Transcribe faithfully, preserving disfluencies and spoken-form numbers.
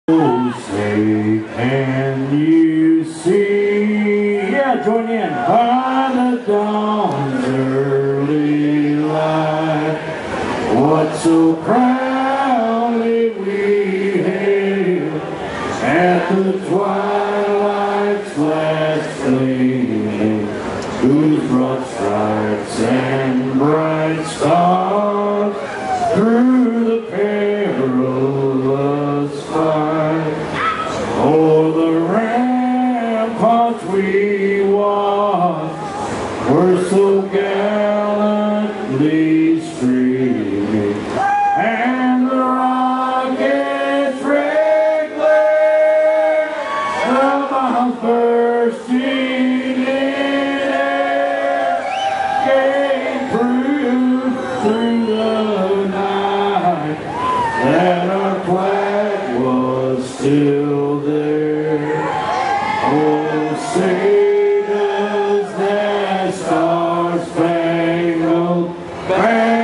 Say, can you see? Yeah, join in. By the dawn's early light, what so proudly we hailed at the twilight's last gleaming, whose broad stripes and bright stars through the perilous fight o'er the ramparts we watched were so gallantly streaming, and the rocket's red glare, the bombs bursting in air, gave proof through the night that our flag was still there. Oh, say does that star-spangled banner